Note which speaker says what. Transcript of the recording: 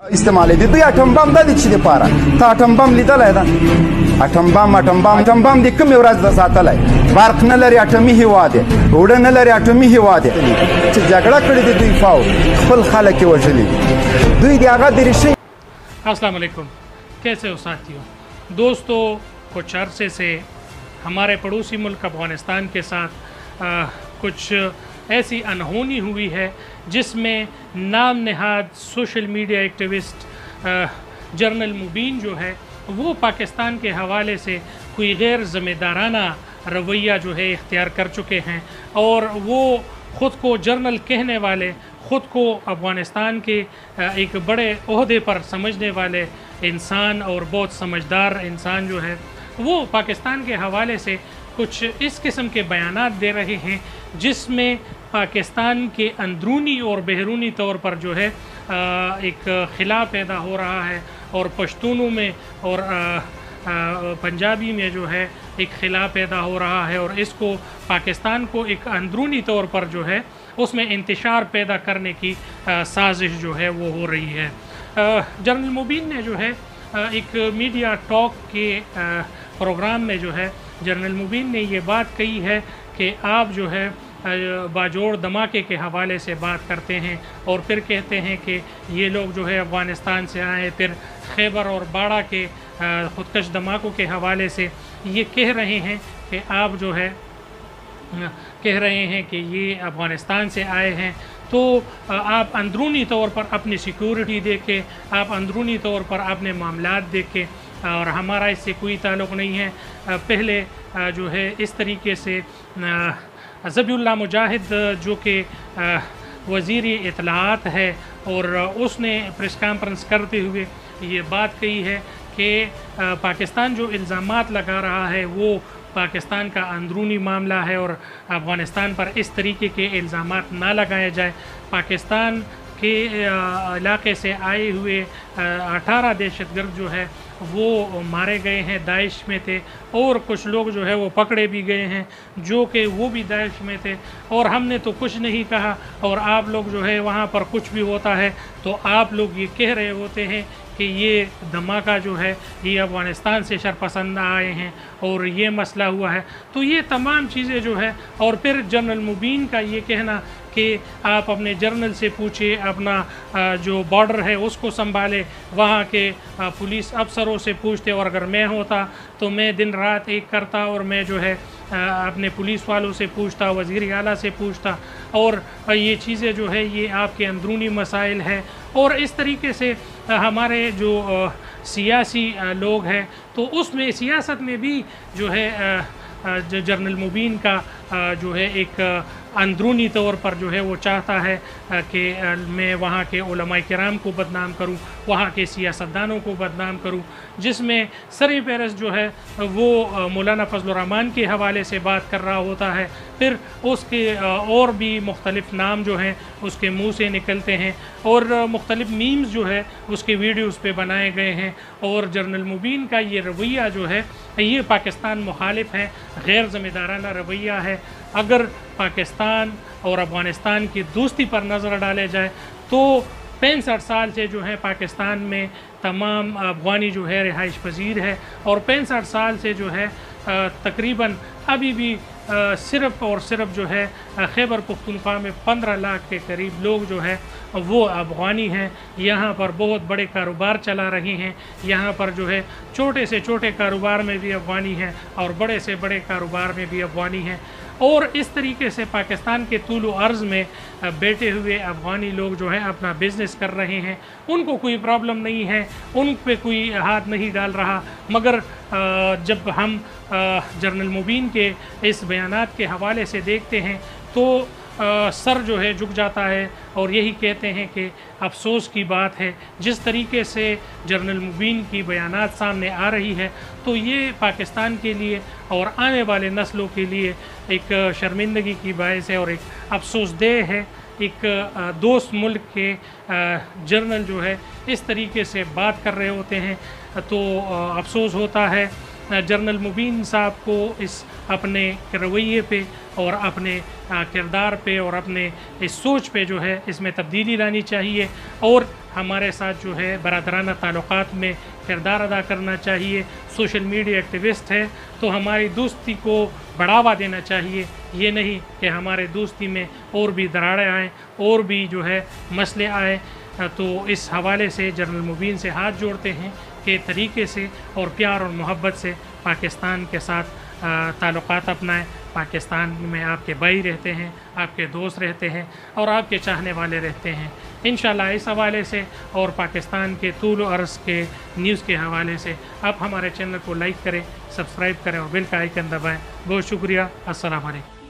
Speaker 1: استعمال دي دوی اټم بم د چي د پاره ته اټم بم لیدلای دا اټم بم د کوم ورځ د ساتلای برق نه لري اټمي هواده وړه نه لري اټمي هواده چې جګړه کړې دي دوی فاو خپل خلک وژلي دوی دی هغه درشي.
Speaker 2: السلام علیکم، کیسے ہو ساتھیوں؟ دوستو، کچھ عرصے سے ہمارے پڑوسی ملک افغانستان کے ساتھ کچھ ایسی انہونی ہوئی ہے جس میں نام نہاد social media activist general Mubeen جو ہے وہ پاکستان کے حوالے سے کوئی غیر ذمہ دارانہ رویہ جو ہے اختیار کر چکے ہیں، اور وہ خود کو جرنل کہنے والے، خود کو افغانستان کے ایک بڑے عہدے پر سمجھنے والے انسان اور بہت سمجھدار انسان جو ہے وہ پاکستان کے حوالے سے کچھ اس قسم کے بیانات دے رہے ہیں جس میں پاکستان کے اندرونی اور بیرونی طور پر جو ہے ایک خلا پیدا ہو رہا ہے، اور پشتونوں میں اور پنجابی میں جو ہے ایک خلا پیدا ہو رہا ہے، اور اس کو پاکستان کو ایک اندرونی طور پر جو ہے اس میں انتشار پیدا کرنے کی سازش جو ہے وہ ہو رہی ہے۔ جنرل مبین نے جو ہے ایک میڈیا ٹاک کے پروگرام میں جو ہے جنرل مبین نے یہ بات کہی ہے کہ آپ جو ہے باجوڑ دھماکے کے حوالے سے بات کرتے ہیں اور پھر کہتے ہیں کہ یہ لوگ جو ہے افغانستان سے آئے، پھر خیبر اور باڑہ کے خودکش دھماکوں کے حوالے سے یہ کہہ رہے ہیں کہ آپ جو ہے کہہ رہے ہیں کہ یہ افغانستان سے آئے ہیں، تو آپ اندرونی طور پر اپنی سیکیورٹی دیکھیں، آپ اندرونی طور پر اپنے معاملات دیکھیں، اور ہمارا اس سے کوئی تعلق نہیں ہے۔ پہلے جو ہے اس طریقے سے ذبیح اللہ مجاہد جو کہ وزیر اطلاعات ہے، اور اس نے پریس کانفرنس کرتے ہوئے یہ بات کہی ہے کہ پاکستان جو الزامات لگا رہا ہے وہ پاکستان کا اندرونی معاملہ ہے، اور افغانستان پر اس طریقے کے الزامات نہ لگائے جائے۔ پاکستان کے علاقے سے آئے ہوئے 18 دہشت گرد جو ہے وہ مارے گئے ہیں، داعش میں تھے، اور کچھ لوگ جو ہے وہ پکڑے بھی گئے ہیں جو کہ وہ بھی داعش میں تھے، اور ہم نے تو کچھ نہیں کہا، اور آپ لوگ جو ہے وہاں پر کچھ بھی ہوتا ہے تو آپ لوگ یہ کہہ رہے ہوتے ہیں کہ یہ دھماکہ جو ہے یہ افغانستان سے شرپسند آئے ہیں اور یہ مسئلہ ہوا ہے۔ تو یہ تمام چیزیں جو ہے، اور پھر جنرل مبین کا یہ کہنا کہ آپ اپنے جرنل سے پوچھیں، اپنا جو بارڈر ہے اس کو سنبھالے، وہاں کے پولیس افسروں سے پوچھتے، اور اگر میں ہوتا تو میں دن رات ایک کرتا، اور میں جو ہے اپنے پولیس والوں سے پوچھتا، وزیر اعلیٰ سے پوچھتا، اور یہ چیزیں جو ہے یہ آپ کے اندرونی مسائل ہے۔ اور اس طریقے سے ہمارے جو سیاسی لوگ ہیں تو اس میں سیاست میں بھی جو ہے جنرل مبین کا جو ہے ایک اندرونی طور پر جو ہے وہ چاہتا ہے کہ میں وہاں کے علماء کرام کو بدنام کروں، وہاں کے سیاستدانوں کو بدنام کروں، جس میں سر فہرست جو ہے وہ مولانا فضل الرحمان کے حوالے سے بات کر رہا ہوتا ہے، پھر اس کے اور بھی مختلف نام جو ہیں اس کے منہ سے نکلتے ہیں، اور مختلف میمز جو ہے اس کے ویڈیوز پہ بنائے گئے ہیں، اور جنرل مبین کا یہ رویہ جو ہے یہ پاکستان مخالف ہے، غیر ذمہ دارانہ رویہ ہے۔ اگر پاکستان اور افغانستان کی دوستی پر نظر ڈالے جائے تو 65 سال سے جو ہے پاکستان میں تمام افغانی جو ہے رہائش پذیر ہے، اور 65 سال سے جو ہے تقریباً ابھی بھی صرف اور صرف جو ہے خیبر پختونخوا میں 15 لاکھ کے قریب لوگ جو ہے وہ افغانی ہیں، یہاں پر بہت بڑے کاروبار چلا رہے ہیں، یہاں پر جو ہے چھوٹے سے چھوٹے کاروبار میں بھی افغانی ہیں اور بڑے سے بڑے کاروبار میں بھی افغانی ہیں، اور اس طریقے سے پاکستان کے طول و عرض میں بیٹھے ہوئے افغانی لوگ جو ہے اپنا بزنس کر رہے ہیں، ان کو کوئی پرابلم نہیں ہے، ان پہ کوئی ہاتھ نہیں ڈال رہا۔ مگر جب ہم جنرل مبین کے اس بیانات کے حوالے سے دیکھتے ہیں تو سر جو ہے جھک جاتا ہے، اور یہی کہتے ہیں کہ افسوس کی بات ہے جس طریقے سے جنرل مبین کی بیانات سامنے آ رہی ہے تو یہ پاکستان کے لیے اور آنے والے نسلوں کے لیے ایک شرمندگی کی باعث ہے اور ایک افسوس دہ ہے۔ ایک دوست ملک کے جنرل جو ہے اس طریقے سے بات کر رہے ہوتے ہیں تو افسوس ہوتا ہے۔ جنرل مبین صاحب کو اس اپنے رویے پہ اور اپنے کردار پہ اور اپنے اس سوچ پہ جو ہے اس میں تبدیلی لانی چاہیے، اور हमारे साथ जो है बरादराना ताल्लुकात में किरदार अदा करना चाहिए। सोशल मीडिया एक्टिविस्ट है तो हमारी दोस्ती को बढ़ावा देना चाहिए, ये नहीं कि हमारे दोस्ती में और भी दरारें आएँ और भी जो है मसले आए। तो इस हवाले से जनरल मुबीन से हाथ जोड़ते हैं कि तरीके से और प्यार और मोहब्बत से पाकिस्तान के साथ ताल्लुकात अपनाएं। पाकिस्तान में आपके भाई रहते हैं, आपके दोस्त रहते हैं और आपके चाहने वाले रहते हैं। इंशाल्लाह इस हवाले से और पाकिस्तान के तूल और अर्ज़ के न्यूज़ के हवाले से आप हमारे चैनल को लाइक करें, सब्सक्राइब करें और बेल का आइकन दबाएं। बहुत शुक्रिया। अस्सलाम वालेकुम।